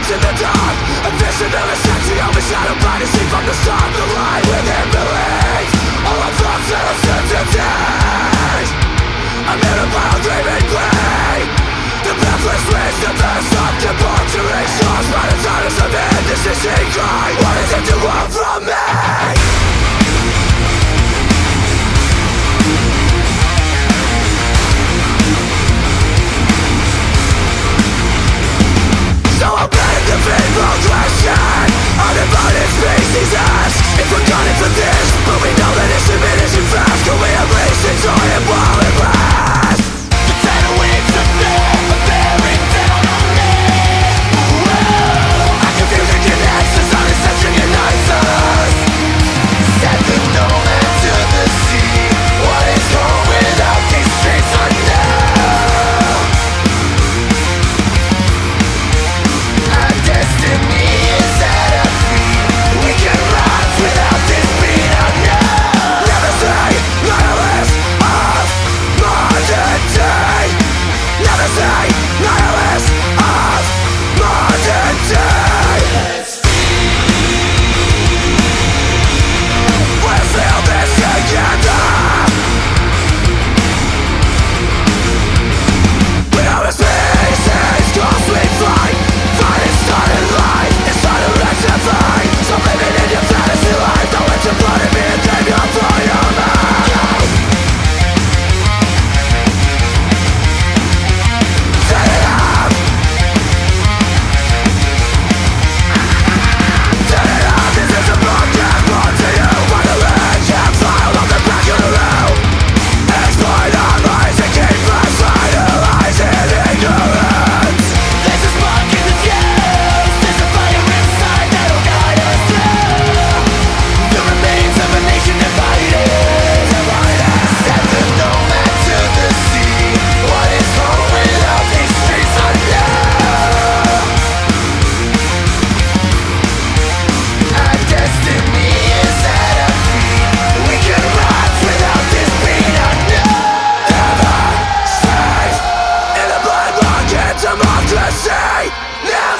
in the dark. A vision of a century overshadowed by the sea from the start. The light within believes all our thoughts and uncertainties. I'm in a pile dreaming greed. The breathless winds, the best of debauchery. Stars by the titles of indecision cry. What is it you want from me? So I'll beg the people question. Undivided species ask if we're gunning for this, but we know that it's diminishing fast. Can we at least enjoy it while it lasts? The tidal waves of fear are bearing down on me. Whoa. I confuse and connect as our deception unites us. Set the nomad to the sea. What is home without these streets unknown? Destiny is at our feet. We can rise without this being unknown. Never say nihilist of modern day. Never say nihilist of modern day. We'll sail this together. We know the species cause we fight. Fighting started life, it's time to rectify. So living in your fantasy life, don't let your blood in me and game your for your mind. Set it up. Set it up, this is a broken brought to you by the legend filed on the back of the road. Exploit our lies and keep us idolizing ignorance. There's a spark in the fuse. There's a fire inside that'll guide us through the remains of a nation divided. Set the nomad to the sea. What is home without these streets unknown? Our destiny is at our feet. We can rise without this being unknown. Never safe in the blood rocket democracy. Never